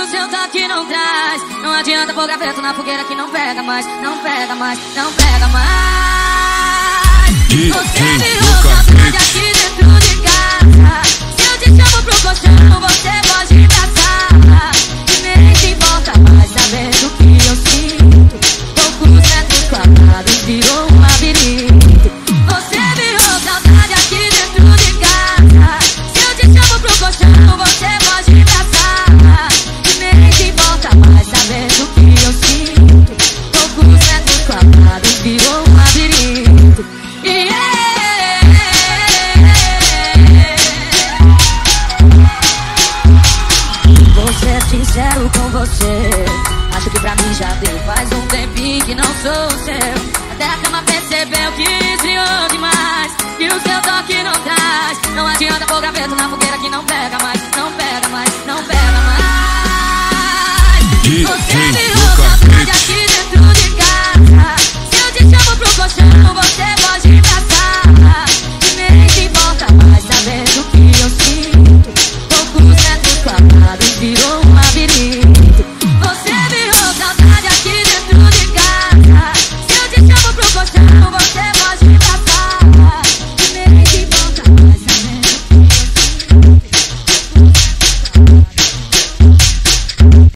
o seu toque não traz. Não adianta pôr graveto na fogueira que não pega mais. Não pega mais, não pega mais. Você virou saudade aqui dentro de casa. Se eu te chamo pro colchão, você pode me abraçar. E nem se importa mais sabendo que eu sinto. Poucos metros quadrados virou um labirinto. Você virou saudade aqui dentro de casa. Se eu te chamo pro colchão, você pode me abraçar. E nem se importa mais sabendo que eu sinto. Poucos metros quadrados virou um labirinto. Vou ser sincero com você, acho que pra mim já deu. Faz um tempinho que não sou seu. Até a cama percebeu que esfriou demais. Que o seu toque não traz. Não adianta pôr graveto na fogueira que não pega mais. Não